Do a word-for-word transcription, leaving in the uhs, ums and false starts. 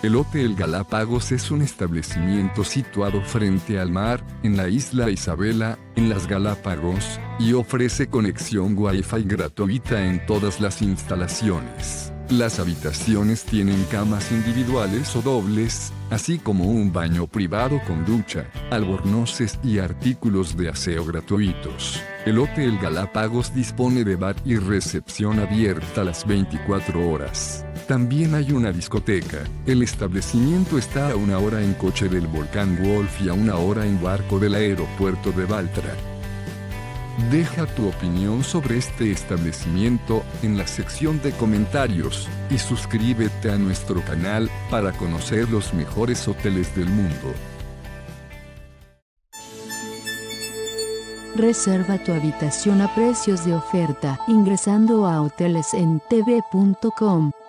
El Hotel Galápagos es un establecimiento situado frente al mar, en la isla Isabela, en las Galápagos, y ofrece conexión Wi-Fi gratuita en todas las instalaciones. Las habitaciones tienen camas individuales o dobles, así como un baño privado con ducha, albornoces y artículos de aseo gratuitos. El Hotel Galápagos dispone de bar y recepción abierta las veinticuatro horas. También hay una discoteca. El establecimiento está a una hora en coche del Volcán Wolf y a una hora en barco del aeropuerto de Baltra. Deja tu opinión sobre este establecimiento en la sección de comentarios y suscríbete a nuestro canal para conocer los mejores hoteles del mundo. Reserva tu habitación a precios de oferta ingresando a hoteles en t v punto com.